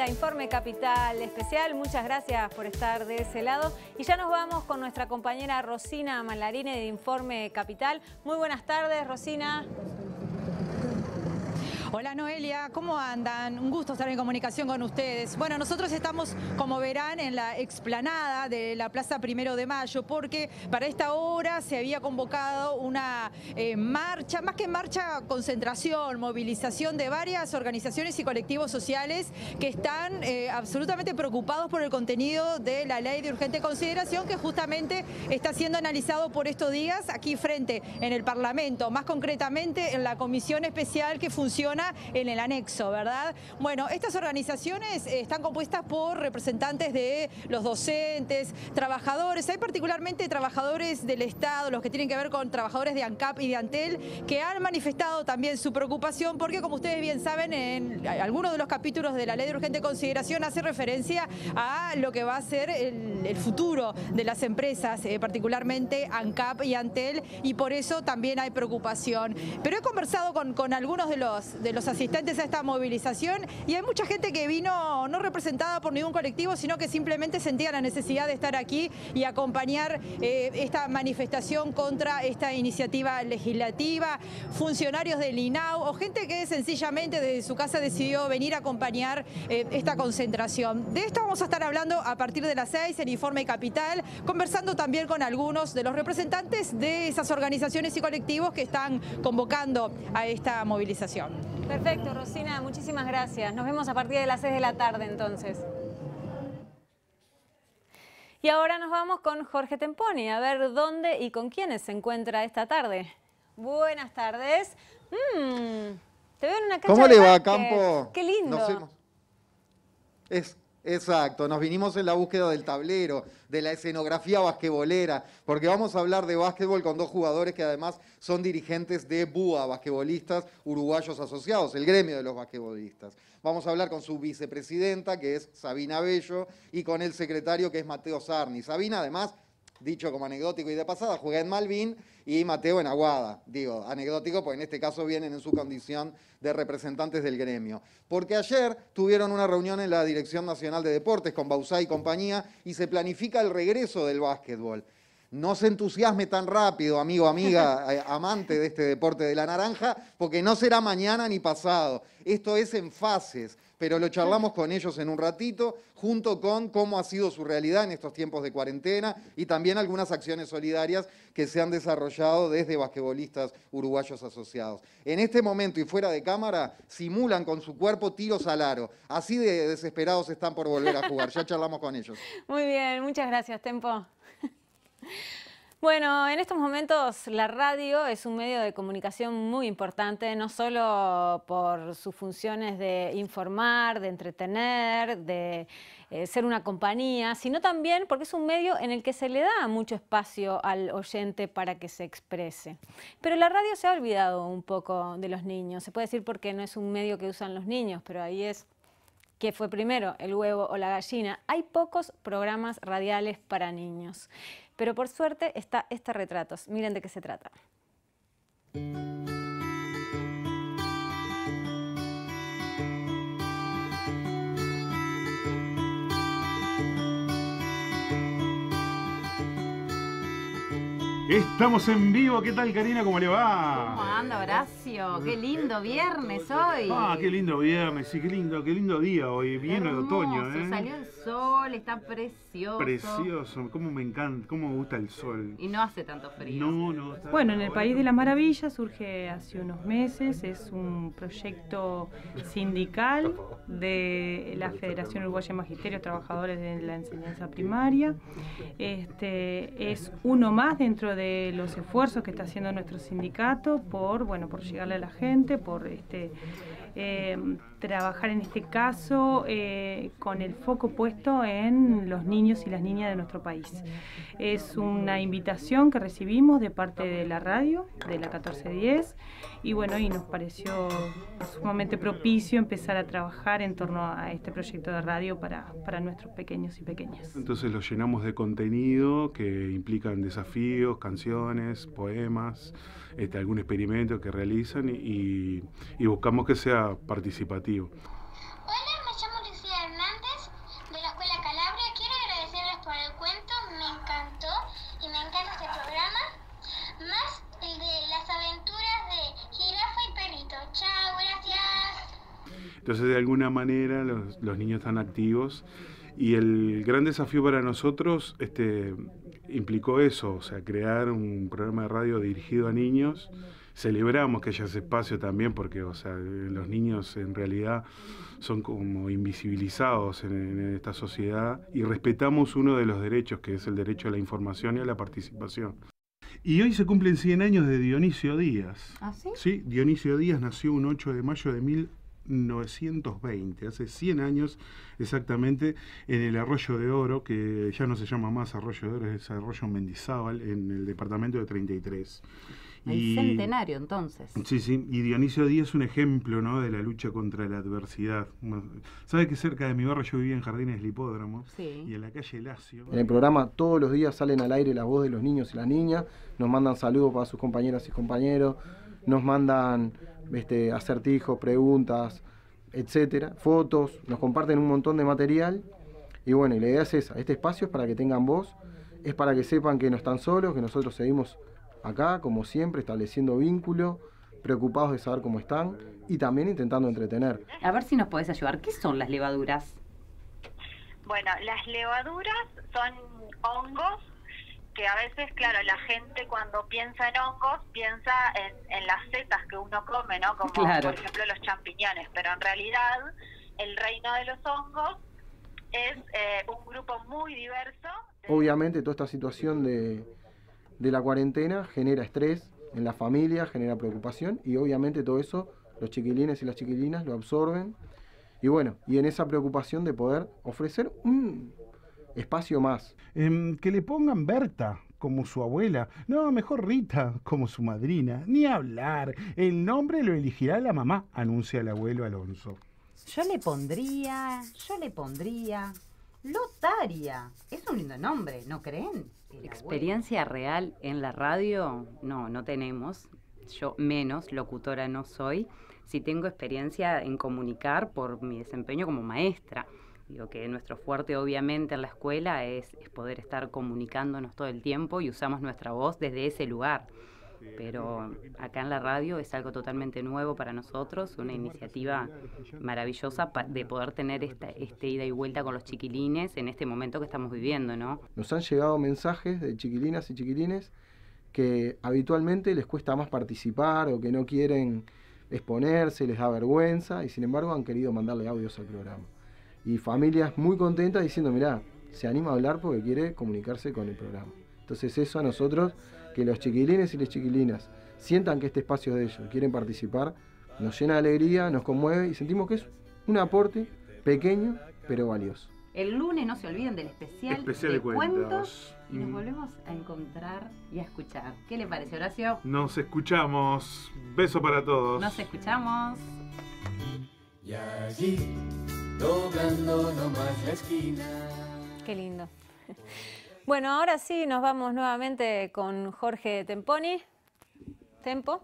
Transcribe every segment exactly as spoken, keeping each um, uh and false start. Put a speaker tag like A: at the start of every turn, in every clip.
A: bienvenida a Informe Capital Especial. Muchas gracias por estar de ese lado. Y ya nos vamos con nuestra compañera Rosina Mallarini de Informe Capital. Muy buenas tardes, Rosina.
B: Hola Noelia, ¿cómo andan? Un gusto estar en comunicación con ustedes. Bueno, nosotros estamos, como verán, en la explanada de la Plaza Primero de Mayo, porque para esta hora se había convocado una eh, marcha, más que marcha, concentración, movilización de varias organizaciones y colectivos sociales que están eh, absolutamente preocupados por el contenido de la ley de urgente consideración que justamente está siendo analizado por estos días aquí frente en el Parlamento, más concretamente en la comisión especial que funciona en el anexo, ¿verdad? Bueno, estas organizaciones están compuestas por representantes de los docentes, trabajadores, hay particularmente trabajadores del Estado, los que tienen que ver con trabajadores de ANCAP y de ANTEL, que han manifestado también su preocupación porque, como ustedes bien saben, en algunos de los capítulos de la ley de urgente consideración hace referencia a lo que va a ser el, el futuro de las empresas, eh, particularmente ANCAP y ANTEL, y por eso también hay preocupación. Pero he conversado con, con algunos de los, de los asistentes a esta movilización y hay mucha gente que vino no representada por ningún colectivo, sino que simplemente sentía la necesidad de estar aquí y acompañar eh, esta manifestación contra esta iniciativa legislativa, funcionarios del INAU o gente que sencillamente desde su casa decidió venir a acompañar eh, esta concentración. De esto vamos a estar hablando a partir de las seis en Informe Capital, conversando también con algunos de los representantes de esas organizaciones y colectivos que están convocando a esta movilización.
A: Perfecto, Rosina, muchísimas gracias. Nos vemos a partir de las seis de la tarde entonces. Y ahora nos vamos con Jorge Temponi a ver dónde y con quiénes se encuentra esta tarde. Buenas tardes. Mm, te veo en una cancha
C: ¿Cómo
A: de
C: le va,
A: básquet.
C: Campo?
A: Qué lindo.
C: Nos hemos... Es... Exacto, nos vinimos en la búsqueda del tablero, de la escenografía basquetbolera, porque vamos a hablar de básquetbol con dos jugadores que además son dirigentes de BUA, basquetbolistas uruguayos asociados, el gremio de los basquetbolistas. Vamos a hablar con su vicepresidenta, que es Sabina Bello, y con el secretario, que es Mateo Sarni. Sabina, además, dicho como anecdótico y de pasada, juega en Malvin y Mateo en Aguada. Digo, anecdótico porque en este caso vienen en su condición de representantes del gremio. Porque ayer tuvieron una reunión en la Dirección Nacional de Deportes con Bauzá y compañía y se planifica el regreso del básquetbol. No se entusiasme tan rápido, amigo, amiga, amante de este deporte de la naranja, porque no será mañana ni pasado. Esto es en fases, pero lo charlamos con ellos en un ratito, junto con cómo ha sido su realidad en estos tiempos de cuarentena y también algunas acciones solidarias que se han desarrollado desde basquetbolistas uruguayos asociados. En este momento y fuera de cámara, simulan con su cuerpo tiros al aro. Así de desesperados están por volver a jugar. Ya charlamos con ellos.
A: Muy bien, muchas gracias, Tempo. Bueno, en estos momentos la radio es un medio de comunicación muy importante, no solo por sus funciones de informar, de entretener, de eh, ser una compañía, sino también porque es un medio en el que se le da mucho espacio al oyente para que se exprese. Pero la radio se ha olvidado un poco de los niños, se puede decir porque no es un medio que usan los niños, pero ahí es ¿qué fue primero, el huevo o la gallina? Hay pocos programas radiales para niños. Pero por suerte está este Retratos. Miren de qué se trata.
D: Estamos en vivo, ¿qué tal, Karina? ¿Cómo le va?
E: ¿Cómo anda, Horacio? Qué lindo viernes hoy.
D: Ah, qué lindo viernes, sí, qué lindo, qué lindo día hoy, viene el otoño, ¿eh?
E: Salió el sol, está precioso.
D: Precioso, cómo me encanta, cómo me gusta el sol.
E: Y no hace tanto frío.
D: No, no. Está
F: bueno, en el País de la Maravilla surge hace unos meses, es un proyecto sindical de la Federación Uruguaya de Magisterio Trabajadores de la Enseñanza Primaria. Este es uno más dentro de de los esfuerzos que está haciendo nuestro sindicato por, bueno, por llegarle a la gente, por este, eh, trabajar en este caso eh, con el foco puesto en los niños y las niñas de nuestro país. Es una invitación que recibimos de parte de la radio, de la catorce diez, y bueno, y nos pareció sumamente propicio empezar a trabajar en torno a este proyecto de radio para, para nuestros pequeños y pequeñas.
D: Entonces lo llenamos de contenido que implican desafíos, canciones, poemas, este, algún experimento que realizan y, y buscamos que sea participativo.
G: Hola, me llamo Lucía Hernández.
D: Entonces, de alguna manera, los, los niños están activos. Y el gran desafío para nosotros este, implicó eso, o sea, crear un programa de radio dirigido a niños. Celebramos que haya ese espacio también porque, o sea, los niños en realidad son como invisibilizados en, en esta sociedad y respetamos uno de los derechos, que es el derecho a la información y a la participación. Y hoy se cumplen cien años de Dionisio Díaz.
E: ¿Ah, sí?
D: Sí, Dionisio Díaz nació un ocho de mayo de mil novecientos veinte, hace cien años exactamente, en el Arroyo de Oro, que ya no se llama más Arroyo de Oro, es Arroyo Mendizábal, en el departamento de treinta y tres.
E: El
D: y,
E: centenario, entonces.
D: Sí, sí, y Dionisio Díaz es un ejemplo, ¿no?, de la lucha contra la adversidad. ¿Sabe que cerca de mi barrio yo vivía en Jardines del Hipódromo?
E: Sí.
D: Y en la calle Lacio.
G: En el programa todos los días salen al aire la voz de los niños y las niñas, nos mandan saludos para sus compañeras y compañeros, nos mandan este, acertijos, preguntas, etcétera, fotos, nos comparten un montón de material. Y bueno, y la idea es esa, este espacio es para que tengan voz, es para que sepan que no están solos, que nosotros seguimos acá, como siempre, estableciendo vínculo, preocupados de saber cómo están y también intentando entretener.
E: A ver si nos podés ayudar. ¿Qué son las levaduras?
H: Bueno, las levaduras son hongos que a veces, claro, la gente cuando piensa en hongos piensa en, en las setas que uno come, ¿no? Como
E: Claro.
H: por ejemplo los champiñones, pero en realidad el reino de los hongos es eh, un grupo muy diverso. De...
G: Obviamente toda esta situación de, de la cuarentena genera estrés en la familia, genera preocupación y obviamente todo eso los chiquilines y las chiquilinas lo absorben. Y bueno, y en esa preocupación de poder ofrecer un espacio más.
I: Eh, que le pongan Berta como su abuela, no, mejor Rita como su madrina, ni hablar, el nombre lo elegirá la mamá, anuncia el abuelo Alonso.
E: Yo le pondría, yo le pondría Lotaria. Es un lindo nombre, ¿no creen?
J: Experiencia real en la radio, no, no tenemos. Yo menos, locutora no soy. Sí tengo experiencia en comunicar por mi desempeño como maestra. Digo que nuestro fuerte obviamente en la escuela es, es poder estar comunicándonos todo el tiempo y usamos nuestra voz desde ese lugar. Pero acá en la radio es algo totalmente nuevo para nosotros, una iniciativa maravillosa de poder tener esta, este ida y vuelta con los chiquilines en este momento que estamos viviendo, ¿no?
G: Nos han llegado mensajes de chiquilinas y chiquilines que habitualmente les cuesta más participar o que no quieren exponerse, les da vergüenza y sin embargo han querido mandarle audios al programa. Y familias muy contentas diciendo, mirá, se anima a hablar porque quiere comunicarse con el programa. Entonces eso a nosotros, que los chiquilines y las chiquilinas sientan que este espacio es de ellos, quieren participar, nos llena de alegría, nos conmueve y sentimos que es un aporte pequeño pero valioso.
E: El lunes no se olviden del especial,
D: Especial
E: de,
D: de cuentos.
E: cuentos y nos
D: Mm.
E: volvemos a encontrar y a escuchar. ¿Qué le parece, Horacio?
D: Nos escuchamos. Beso para todos.
E: Nos escuchamos.
K: Y allí, doblando nomás la esquina.
A: Qué lindo. Bueno, ahora sí nos vamos nuevamente con Jorge Temponi. Tempo.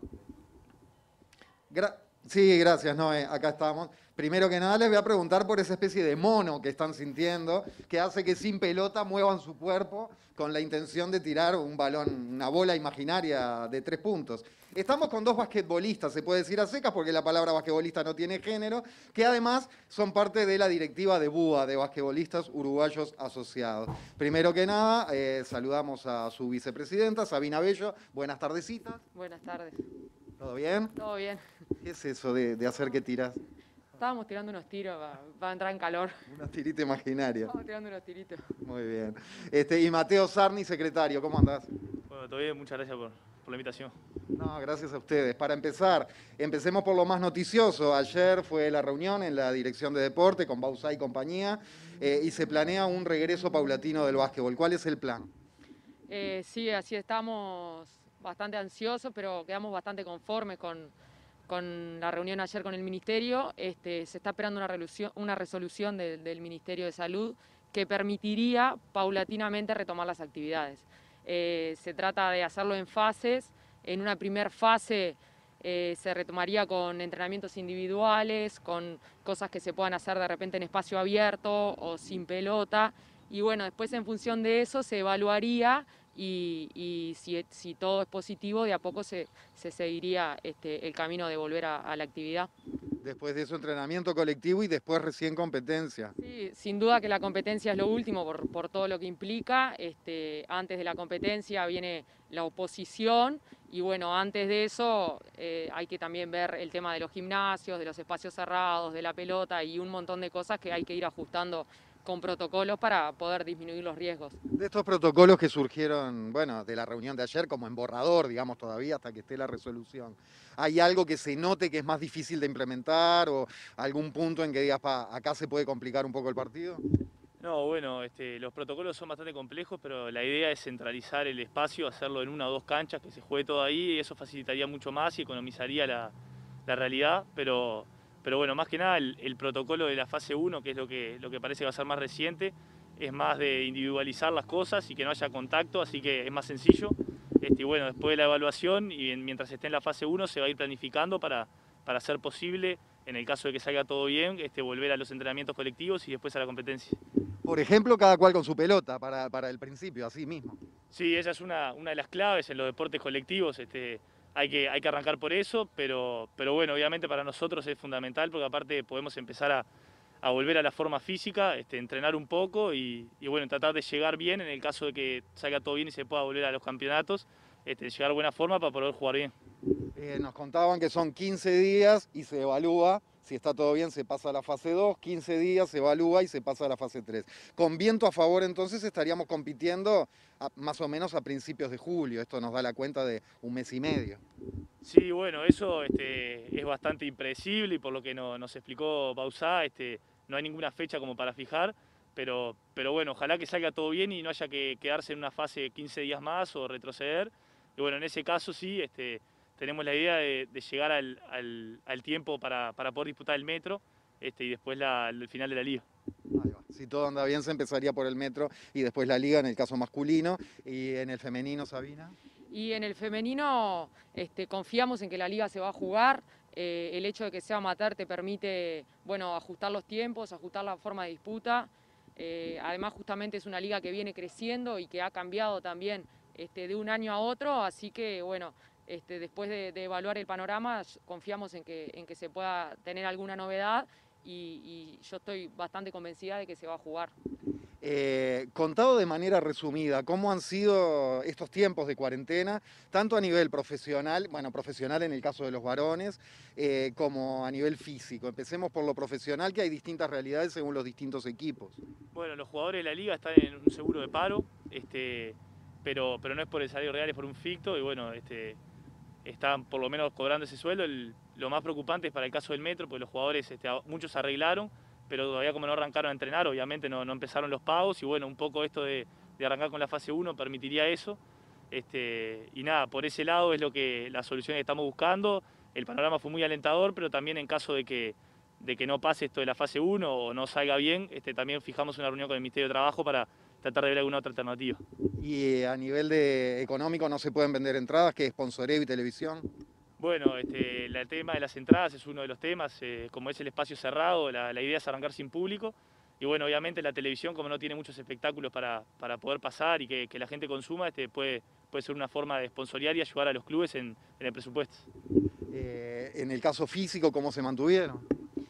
C: Gra- sí, gracias, Noé. Acá estamos. Primero que nada les voy a preguntar por esa especie de mono que están sintiendo, que hace que sin pelota muevan su cuerpo con la intención de tirar un balón, una bola imaginaria de tres puntos. Estamos con dos basquetbolistas, se puede decir a secas porque la palabra basquetbolista no tiene género, que además son parte de la directiva de B U A, de Basquetbolistas Uruguayos Asociados. Primero que nada, eh, saludamos a su vicepresidenta, Sabina Bello. Buenas tardecitas.
L: Buenas tardes.
C: ¿Todo bien?
L: Todo bien.
C: ¿Qué es eso de, de hacer que tiras?
L: Estábamos tirando unos tiros para entrar en calor.
C: Una tirita imaginaria.
L: Estábamos tirando unos tiritos.
C: Muy bien. Este, y Mateo Sarni, secretario, ¿cómo andás?
M: Bueno, todo bien, muchas gracias por, por la invitación.
C: No, gracias a ustedes. Para empezar, empecemos por lo más noticioso. Ayer fue la reunión en la Dirección de Deporte con Bauzá y compañía eh, y se planea un regreso paulatino del básquetbol. ¿Cuál es el plan?
L: Eh, sí, así estamos bastante ansiosos, pero quedamos bastante conformes con, con la reunión ayer con el Ministerio. Este, se está esperando una resolución, una resolución de, del Ministerio de Salud que permitiría paulatinamente retomar las actividades. Eh, se trata de hacerlo en fases. En una primera fase eh, se retomaría con entrenamientos individuales, con cosas que se puedan hacer de repente en espacio abierto o sin pelota. Y bueno, después en función de eso se evaluaría y, y si, si todo es positivo, de a poco se, se seguiría este, el camino de volver a, a la actividad.
C: Después de eso entrenamiento colectivo y después recién competencia.
L: Sí, sin duda que la competencia es lo último por, por todo lo que implica. Este, antes de la competencia viene la oposición y bueno, antes de eso eh, hay que también ver el tema de los gimnasios, de los espacios cerrados, de la pelota y un montón de cosas que hay que ir ajustando con protocolos para poder disminuir los riesgos.
C: De estos protocolos que surgieron, bueno, de la reunión de ayer, como en borrador, digamos, todavía hasta que esté la resolución, ¿hay algo que se note que es más difícil de implementar o algún punto en que digas, pa, acá se puede complicar un poco el partido?
M: No, bueno, este, los protocolos son bastante complejos, pero la idea es centralizar el espacio, hacerlo en una o dos canchas, que se juegue todo ahí, y eso facilitaría mucho más y economizaría la, la realidad, pero... Pero bueno, más que nada el, el protocolo de la fase uno, que es lo que, lo que parece que va a ser más reciente, es más de individualizar las cosas y que no haya contacto, así que es más sencillo. Este, y bueno, después de la evaluación y mientras esté en la fase uno se va a ir planificando para, para hacer posible, en el caso de que salga todo bien, este, volver a los entrenamientos colectivos y después a la competencia.
C: Por ejemplo, cada cual con su pelota para, para el principio, así mismo.
M: Sí, esa es una, una de las claves en los deportes colectivos. Este, Hay que, hay que arrancar por eso, pero, pero bueno, obviamente para nosotros es fundamental porque aparte podemos empezar a, a volver a la forma física, este, entrenar un poco y, y bueno, tratar de llegar bien en el caso de que salga todo bien y se pueda volver a los campeonatos, este, llegar a buena forma para poder jugar bien.
C: Eh, nos contaban que son quince días y se evalúa, si está todo bien se pasa a la fase dos, quince días se evalúa y se pasa a la fase tres. Con viento a favor entonces estaríamos compitiendo a, más o menos a principios de julio, esto nos da la cuenta de un mes y medio.
M: Sí, bueno, eso este, es bastante impredecible y por lo que no, nos explicó Bauzá, este, no hay ninguna fecha como para fijar, pero, pero bueno, ojalá que salga todo bien y no haya que quedarse en una fase de quince días más o retroceder. Y bueno, en ese caso sí, este, tenemos la idea de, de llegar al, al, al tiempo para, para poder disputar el metro este, y después la, el final de la liga.
C: Ahí va. Si todo anda bien se empezaría por el metro y después la liga en el caso masculino. Y en el femenino, Sabina.
L: Y en el femenino este, confiamos en que la liga se va a jugar. Eh, el hecho de que sea amateur te permite bueno, ajustar los tiempos, ajustar la forma de disputa. Eh, además justamente es una liga que viene creciendo y que ha cambiado también este, de un año a otro, así que bueno, este, después de, de evaluar el panorama confiamos en que, en que se pueda tener alguna novedad y, y yo estoy bastante convencida de que se va a jugar.
C: Eh, contado de manera resumida, ¿cómo han sido estos tiempos de cuarentena, tanto a nivel profesional, bueno, profesional en el caso de los varones, eh, como a nivel físico? Empecemos por lo profesional, que hay distintas realidades según los distintos equipos.
M: Bueno, los jugadores de la liga están en un seguro de paro, este, pero, pero no es por el salario real, es por un ficto, y bueno, este, están por lo menos cobrando ese sueldo. El, lo más preocupante es para el caso del metro, porque los jugadores, este, muchos arreglaron, pero todavía como no arrancaron a entrenar, obviamente no, no empezaron los pagos y bueno, un poco esto de, de arrancar con la fase uno permitiría eso. Este, y nada, por ese lado es lo que la solución que estamos buscando. El panorama fue muy alentador, pero también en caso de que, de que no pase esto de la fase uno o no salga bien, este, también fijamos una reunión con el Ministerio de Trabajo para tratar de ver alguna otra alternativa.
C: Y a nivel de económico no se pueden vender entradas, que es sponsoreo y televisión.
M: Bueno, este, el tema de las entradas es uno de los temas, eh, como es el espacio cerrado, la, la idea es arrancar sin público y bueno, obviamente la televisión como no tiene muchos espectáculos para, para poder pasar y que, que la gente consuma, este, puede, puede ser una forma de sponsorear y ayudar a los clubes en, en el presupuesto.
C: Eh, en el caso físico, ¿cómo se mantuvieron?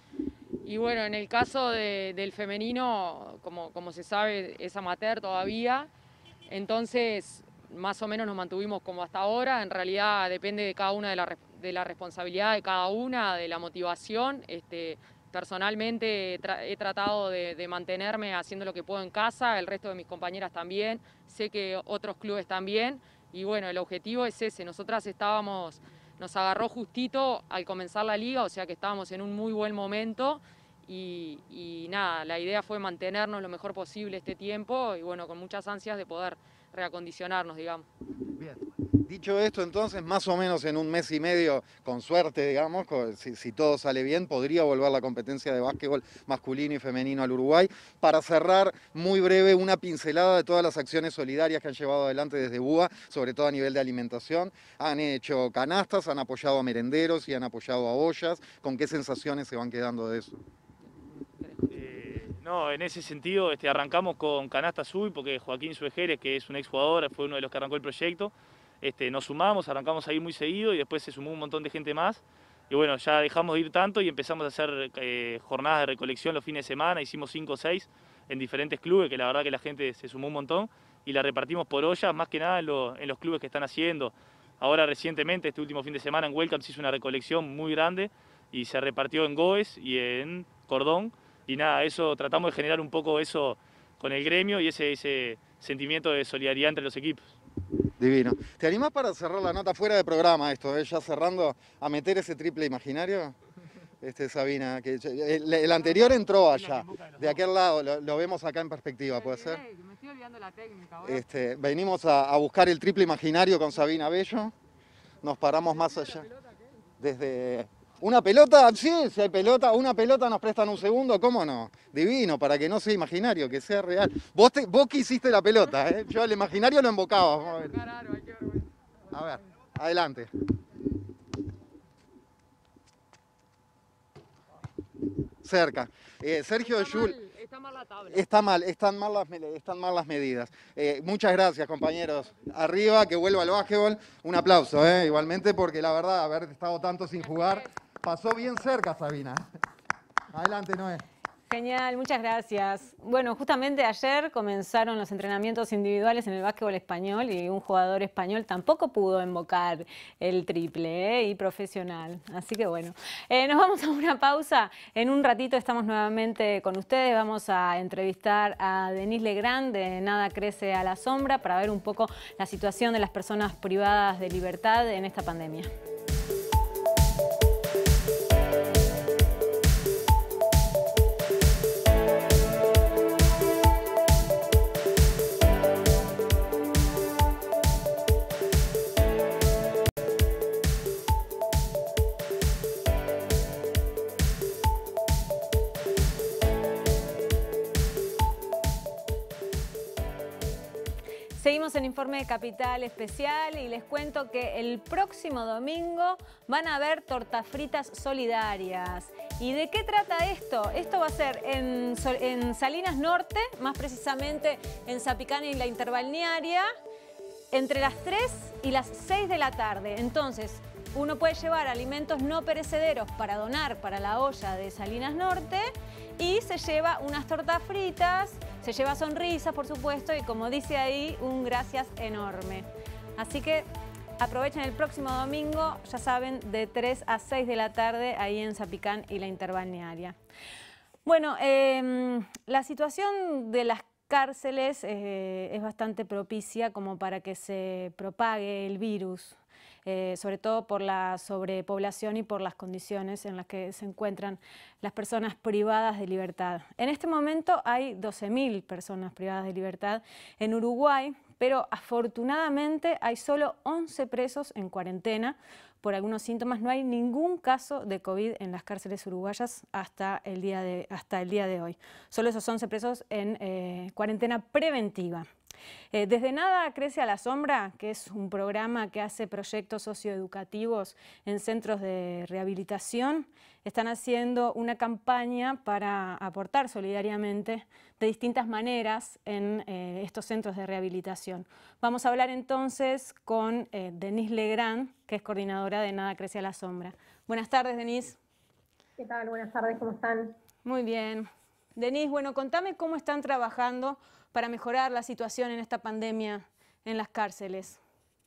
L: Y bueno, en el caso de, del femenino, como, como se sabe, es amateur todavía, entonces más o menos nos mantuvimos como hasta ahora. En realidad depende de cada una de la, de la responsabilidad de cada una, de la motivación. Este, personalmente tra he tratado de, de mantenerme haciendo lo que puedo en casa, el resto de mis compañeras también, sé que otros clubes también, y bueno, el objetivo es ese. Nosotras estábamos, nos agarró justito al comenzar la liga, o sea que estábamos en un muy buen momento, y, y nada, la idea fue mantenernos lo mejor posible este tiempo, y bueno, con muchas ansias de poder reacondicionarnos, digamos.
C: Bien. Dicho esto, entonces, más o menos en un mes y medio, con suerte, digamos, si, si todo sale bien, podría volver la competencia de básquetbol masculino y femenino al Uruguay. Para cerrar, muy breve, una pincelada de todas las acciones solidarias que han llevado adelante desde B U A, sobre todo a nivel de alimentación. Han hecho canastas, han apoyado a merenderos y han apoyado a ollas. ¿Con qué sensaciones se van quedando de eso?
M: Eh, no, en ese sentido este, arrancamos con Canasta Azul porque Joaquín Suejeres, que es un exjugador, fue uno de los que arrancó el proyecto. Este, nos sumamos, arrancamos ahí muy seguido y después se sumó un montón de gente más. y bueno, ya dejamos de ir tanto y empezamos a hacer eh, jornadas de recolección los fines de semana, hicimos cinco o seis en diferentes clubes, que la verdad que la gente se sumó un montón, y la repartimos por ollas, más que nada en, lo, en los clubes que están haciendo. Ahora recientemente, este último fin de semana en Welcome se hizo una recolección muy grande y se repartió en Goes y en Cordón, y nada, eso tratamos de generar un poco eso con el gremio y ese, ese sentimiento de solidaridad entre los equipos.
C: Divino. ¿Te animás para cerrar la nota fuera de programa esto, eh? Ya cerrando, a meter ese triple imaginario? Este, Sabina, que el, el anterior entró allá, de aquel lado, lo, lo vemos acá en perspectiva, ¿puede ser?
L: Me estoy olvidando la técnica.
C: Este, venimos a, a buscar el triple imaginario con Sabina Bello, nos paramos más allá. Desde... Una pelota, sí, si hay pelota, una pelota nos prestan un segundo, ¿cómo no? Divino, para que no sea imaginario, que sea real. Vos, te, vos que hiciste la pelota, ¿eh? Yo el imaginario lo embocaba. Vamos a ver. A ver, adelante. Cerca. Eh, Sergio Yul.
L: Está mal la tabla.
C: Está mal, están mal las, están mal las medidas. Eh, muchas gracias, compañeros. Arriba, que vuelva al básquetbol. Un aplauso, eh, igualmente, porque la verdad, haber estado tanto sin jugar, pasó bien cerca, Sabina. Adelante, Noé.
A: Genial, muchas gracias. Bueno, justamente ayer comenzaron los entrenamientos individuales en el básquetbol español y un jugador español tampoco pudo invocar el triple, ¿eh? Y profesional. Así que bueno, eh, nos vamos a una pausa. En un ratito estamos nuevamente con ustedes. Vamos a entrevistar a Denise Legrand de Nada Crece a la Sombra para ver un poco la situación de las personas privadas de libertad en esta pandemia. Seguimos en Informe de Capital Especial y les cuento que el próximo domingo van a haber tortas fritas solidarias. ¿Y de qué trata esto? Esto va a ser en, en Salinas Norte, más precisamente en Zapicán y la Interbalnearia, entre las tres y las seis de la tarde. Entonces, uno puede llevar alimentos no perecederos para donar para la olla de Salinas Norte y se lleva unas tortas fritas, se lleva sonrisas, por supuesto, y como dice ahí, un gracias enorme. Así que aprovechen el próximo domingo, ya saben, de tres a seis de la tarde, ahí en Zapicán y la Interbalnearia. Bueno, eh, la situación de las cárceles eh, es bastante propicia como para que se propague el virus. Eh, sobre todo por la sobrepoblación y por las condiciones en las que se encuentran las personas privadas de libertad. En este momento hay doce mil personas privadas de libertad en Uruguay, pero afortunadamente hay solo once presos en cuarentena por algunos síntomas. No hay ningún caso de COVID en las cárceles uruguayas hasta el día de, hasta el día de hoy. Solo esos once presos en eh, cuarentena preventiva. Eh, desde Nada Crece a la Sombra, que es un programa que hace proyectos socioeducativos en centros de rehabilitación, están haciendo una campaña para aportar solidariamente de distintas maneras en eh, estos centros de rehabilitación. Vamos a hablar entonces con eh, Denise Legrand, que es coordinadora de Nada Crece a la Sombra. Buenas tardes, Denise.
N: ¿Qué tal? Buenas tardes, ¿cómo están?
A: Muy bien. Denise, bueno, contame cómo están trabajando para mejorar la situación en esta pandemia en las cárceles.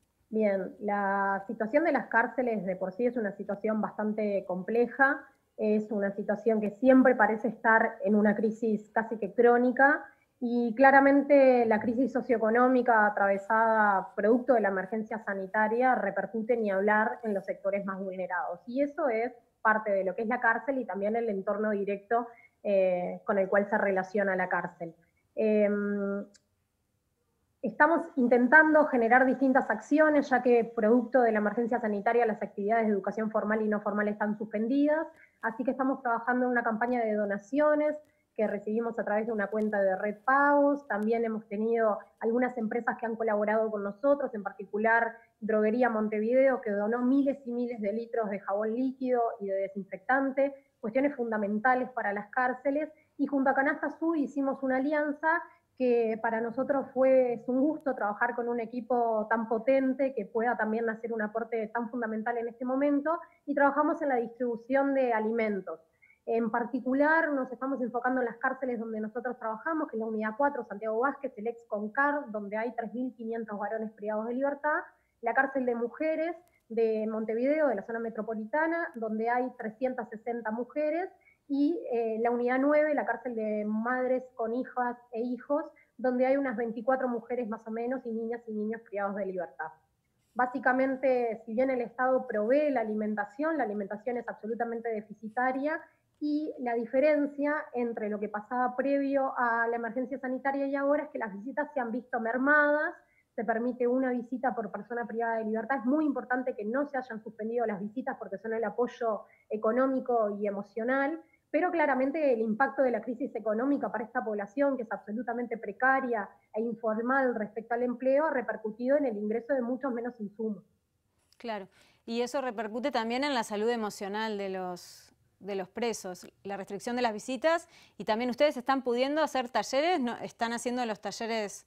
N: Bien, la situación de las cárceles de por sí es una situación bastante compleja, es una situación que siempre parece estar en una crisis casi que crónica y claramente la crisis socioeconómica atravesada producto de la emergencia sanitaria repercute ni hablar en los sectores más vulnerados. Y eso es parte de lo que es la cárcel y también el entorno directo eh, con el cual se relaciona la cárcel. Eh, estamos intentando generar distintas acciones, ya que producto de la emergencia sanitaria las actividades de educación formal y no formal están suspendidas, así que estamos trabajando en una campaña de donaciones que recibimos a través de una cuenta de Red Pagos. También hemos tenido algunas empresas que han colaborado con nosotros, en particular Droguería Montevideo, que donó miles y miles de litros de jabón líquido y de desinfectante, cuestiones fundamentales para las cárceles, y junto a Canasta Azul hicimos una alianza que para nosotros fue es un gusto trabajar con un equipo tan potente que pueda también hacer un aporte tan fundamental en este momento, y trabajamos en la distribución de alimentos. En particular nos estamos enfocando en las cárceles donde nosotros trabajamos, que es la Unidad cuatro, Santiago Vázquez, el ex CONCAR, donde hay tres mil quinientos varones privados de libertad, la cárcel de mujeres de Montevideo, de la zona metropolitana, donde hay trescientas sesenta mujeres, y eh, la Unidad nueve, la cárcel de madres con hijas e hijos, donde hay unas veinticuatro mujeres más o menos, y niñas y niños privados de libertad. Básicamente, si bien el Estado provee la alimentación, la alimentación es absolutamente deficitaria, y la diferencia entre lo que pasaba previo a la emergencia sanitaria y ahora es que las visitas se han visto mermadas, se permite una visita por persona privada de libertad. Es muy importante que no se hayan suspendido las visitas porque son el apoyo económico y emocional, pero claramente el impacto de la crisis económica para esta población, que es absolutamente precaria e informal respecto al empleo, ha repercutido en el ingreso de muchos menos insumos.
A: Claro, y eso repercute también en la salud emocional de los, de los presos, la restricción de las visitas, y también ustedes están pudiendo hacer talleres, ¿no? ¿Están haciendo los talleres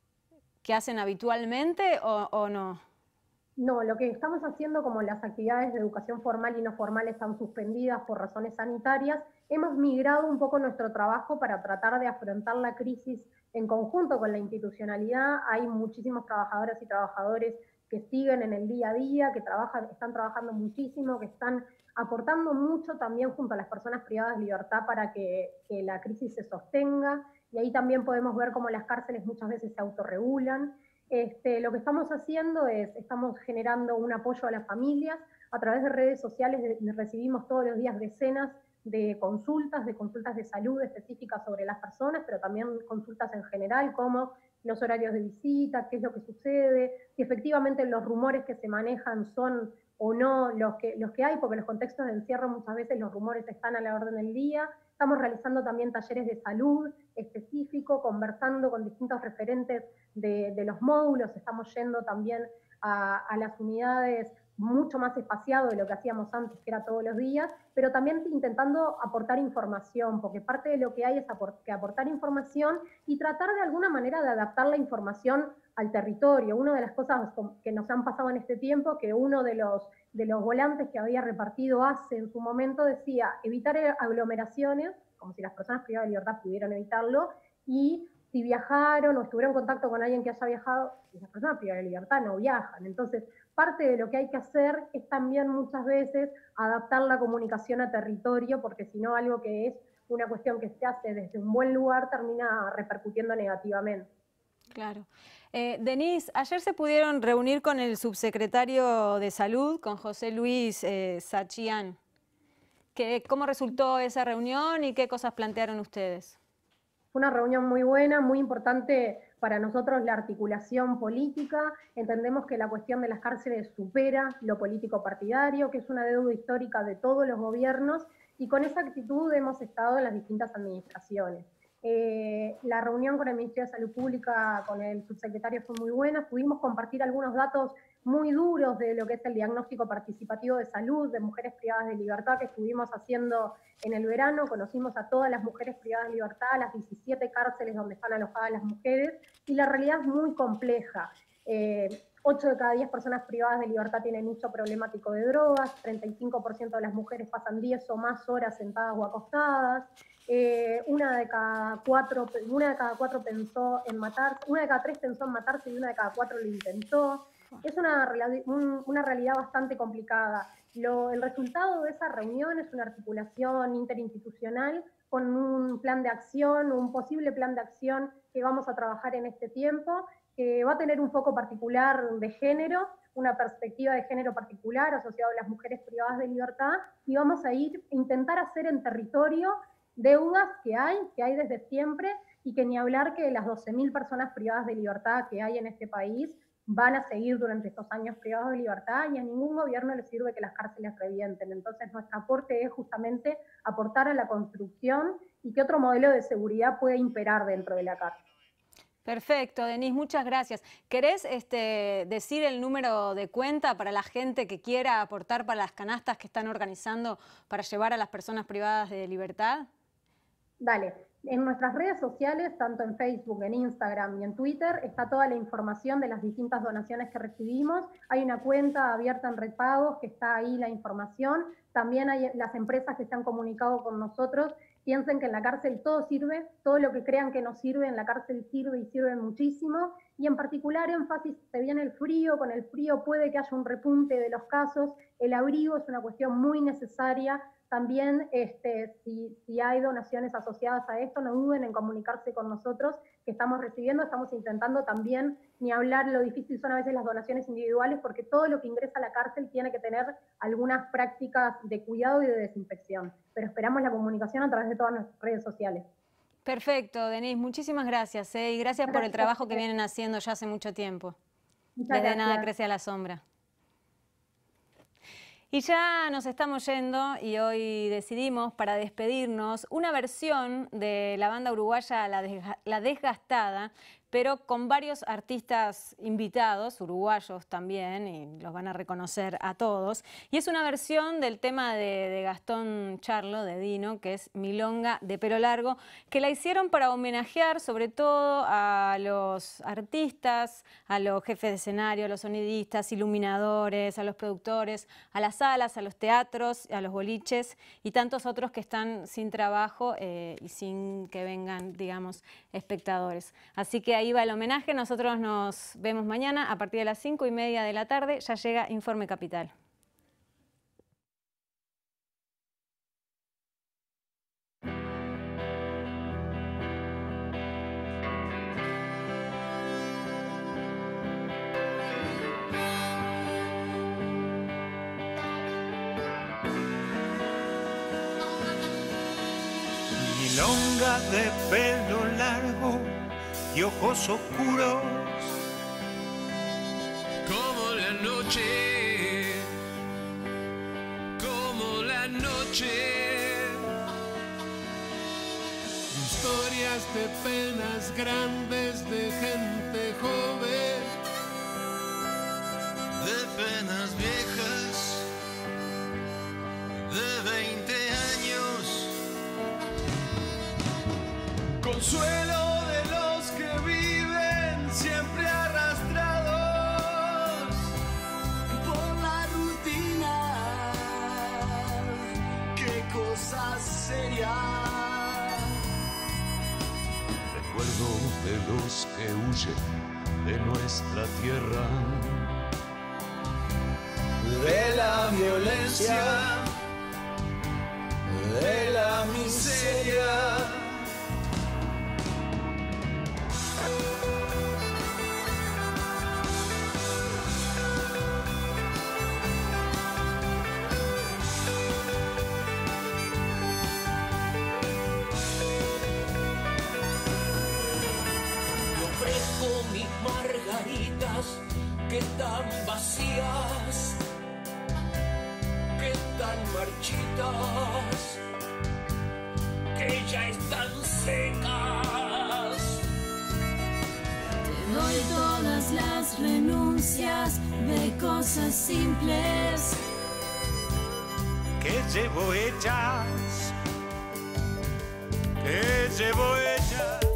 A: que hacen habitualmente o, o no?
N: No, lo que estamos haciendo, como las actividades de educación formal y no formal están suspendidas por razones sanitarias, hemos migrado un poco nuestro trabajo para tratar de afrontar la crisis en conjunto con la institucionalidad. Hay muchísimos trabajadoras y trabajadores que siguen en el día a día, que trabajan, están trabajando muchísimo, que están aportando mucho también junto a las personas privadas de libertad para que, que la crisis se sostenga, y ahí también podemos ver cómo las cárceles muchas veces se autorregulan. Este, lo que estamos haciendo es, estamos generando un apoyo a las familias, a través de redes sociales de, recibimos todos los días decenas de consultas, de consultas de salud específicas sobre las personas, pero también consultas en general, como los horarios de visita, qué es lo que sucede, si efectivamente los rumores que se manejan son o no los que, los que hay, porque en los contextos de encierro muchas veces los rumores están a la orden del día. Estamos realizando también talleres de salud específico, conversando con distintos referentes de, de los módulos, estamos yendo también a, a las unidades mucho más espaciado de lo que hacíamos antes, que era todos los días, pero también intentando aportar información, porque parte de lo que hay es aport que aportar información y tratar de alguna manera de adaptar la información al territorio. Una de las cosas que nos han pasado en este tiempo, que uno de los, de los volantes que había repartido hace en su momento decía evitar aglomeraciones, como si las personas privadas de libertad pudieran evitarlo, y si viajaron o estuvieron en contacto con alguien que haya viajado, las personas privadas de libertad no viajan. Entonces, parte de lo que hay que hacer es también muchas veces adaptar la comunicación a territorio, porque si no, algo que es una cuestión que se hace desde un buen lugar termina repercutiendo negativamente.
A: Claro. Eh, Denise, ayer se pudieron reunir con el subsecretario de Salud, con José Luis eh, Sachián. ¿Qué, ¿Cómo resultó esa reunión y qué cosas plantearon ustedes?
N: Fue una reunión muy buena, muy importante para nosotros la articulación política. Entendemos que la cuestión de las cárceles supera lo político partidario, que es una deuda histórica de todos los gobiernos, y con esa actitud hemos estado en las distintas administraciones. Eh, la reunión con el Ministerio de Salud Pública, con el subsecretario, fue muy buena. Pudimos compartir algunos datos muy duros de lo que es el diagnóstico participativo de salud de mujeres privadas de libertad que estuvimos haciendo en el verano. Conocimos a todas las mujeres privadas de libertad, las diecisiete cárceles donde están alojadas las mujeres, y la realidad es muy compleja. Eh, ocho de cada diez personas privadas de libertad tienen uso problemático de drogas, treinta y cinco por ciento de las mujeres pasan diez o más horas sentadas o acostadas, eh, una, de cada cuatro, una de cada cuatro pensó en matarse, una de cada tres pensó en matarse y una de cada cuatro lo intentó. Es una, un, una realidad bastante complicada. Lo, el resultado de esa reunión es una articulación interinstitucional con un plan de acción, un posible plan de acción que vamos a trabajar en este tiempo, que va a tener un foco particular de género, una perspectiva de género particular asociada a las mujeres privadas de libertad, y vamos a ir a intentar hacer en territorio deudas que hay, que hay desde siempre, y que ni hablar que las doce mil personas privadas de libertad que hay en este país van a seguir durante estos años privados de libertad, y a ningún gobierno le sirve que las cárceles revienten. Entonces nuestro aporte es justamente aportar a la construcción y que otro modelo de seguridad pueda imperar dentro de la cárcel.
A: Perfecto, Denise, muchas gracias. ¿Querés este, decir el número de cuenta para la gente que quiera aportar para las canastas que están organizando para llevar a las personas privadas de libertad?
N: Dale. En nuestras redes sociales, tanto en Facebook, en Instagram y en Twitter, está toda la información de las distintas donaciones que recibimos. Hay una cuenta abierta en Redpagos que está ahí la información. También hay las empresas que se han comunicado con nosotros. Piensen que en la cárcel todo sirve, todo lo que crean que no sirve en la cárcel sirve y sirve muchísimo. Y en particular énfasis, se viene el frío, con el frío puede que haya un repunte de los casos. El abrigo es una cuestión muy necesaria. También, este, si, si hay donaciones asociadas a esto, no duden en comunicarse con nosotros, que estamos recibiendo, estamos intentando también, ni hablar lo difícil son a veces las donaciones individuales, porque todo lo que ingresa a la cárcel tiene que tener algunas prácticas de cuidado y de desinfección. Pero esperamos la comunicación a través de todas nuestras redes sociales.
A: Perfecto, Denise, muchísimas gracias, ¿eh? Y gracias, gracias por el trabajo que vienen haciendo ya hace mucho tiempo. Muchas Desde gracias. Nada crece a la sombra. Y ya nos estamos yendo y hoy decidimos, para despedirnos, una versión de la banda uruguaya La Desgastada, pero con varios artistas invitados, uruguayos también, y los van a reconocer a todos. Y es una versión del tema de, de Gastón Charlo, de Dino, que es Milonga de Pelo Largo, que la hicieron para homenajear sobre todo a los artistas, a los jefes de escenario, a los sonidistas, iluminadores, a los productores, a las salas, a los teatros, a los boliches y tantos otros que están sin trabajo eh, y sin que vengan, digamos, espectadores. Así que ahí va el homenaje. Nosotros nos vemos mañana a partir de las cinco y media de la tarde. Ya llega Informe Capital.
O: Milonga de pelo largo y ojos oscuros
K: como la noche, como la noche. Historias de penas grandes de gente joven,
O: de penas viejas, de veinte años.
K: Consuelo de los que viven siempre arrastrados por la rutina. Qué cosa seria.
O: Recuerdo de los que huyen de nuestra tierra,
K: de la violencia, de la miseria.
P: Que están vacías, que están marchitas, que ya están secas.
Q: Te doy todas las renuncias de cosas simples
O: que llevo hechas, que llevo hechas.